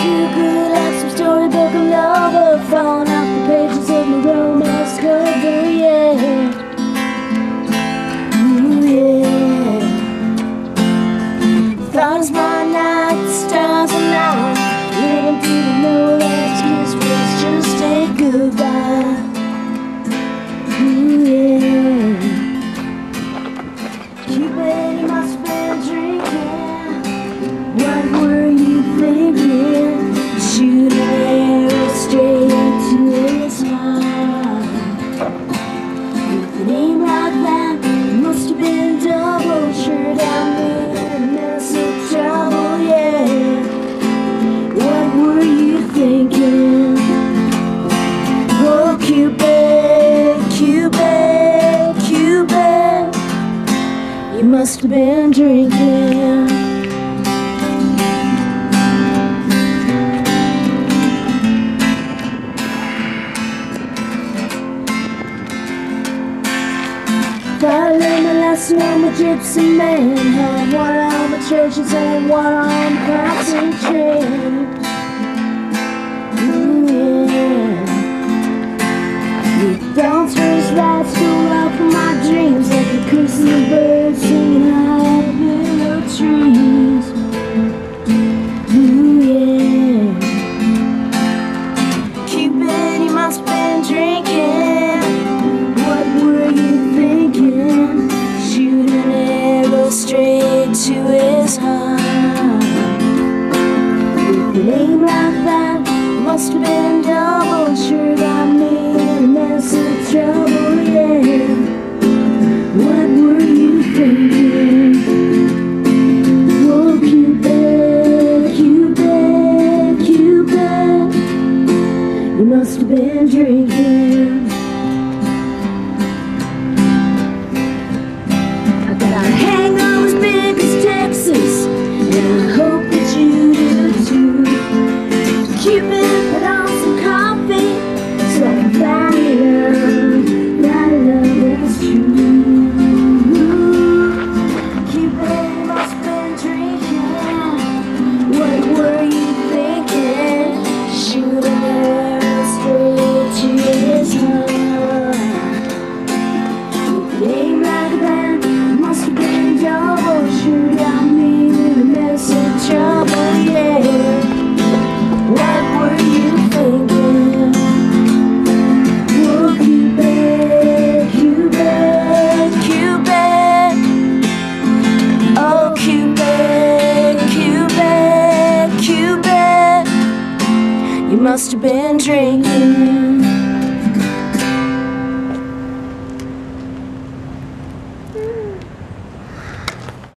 too good, like some storybook of love, falling off the pages of my romance cover, yeah. Ooh, yeah. Thoughts my night, stars at night, living through the no last kiss was just a goodbye. Ooh, yeah. Cupid, you must have been drinking. What were you thinking? Shooting an arrow straight to his heart. With an aim like that, it must have been double. Sure down there, a mess of trouble, yeah. What were you thinking? Oh, Cupid, Cupid, Cupid, you must have been drinking. I learned my lesson on my gypsy man. Had one on my churches and one on the passing train. Ooh, yeah. You don't trace light stole out from my dreams, like the curse of the birds singing high up in the trees. Ooh, yeah. Cupid, you must have been drinking. What were you thinking? Shooting an arrow straight to his heart. With an aim like that, must have been double. Sure got me in a mess of trouble, yeah. What were you thinking? Oh, Cupid, Cupid, Cupid, you must have been drinking. I got a hangover as big as Texas, and I hope that you do too. Cupid, put on some coffee, so I can find love, that love is true. Cupid, you must have been drinking. What were you thinking? Shooting an arrow straight to his heart. With an aim like that, must have been double. Sure got me in a mess of trouble, yeah. What were you thinking? Oh, Cupid, Cupid, Cupid. Oh, Cupid, Cupid, Cupid, you must have been drinking.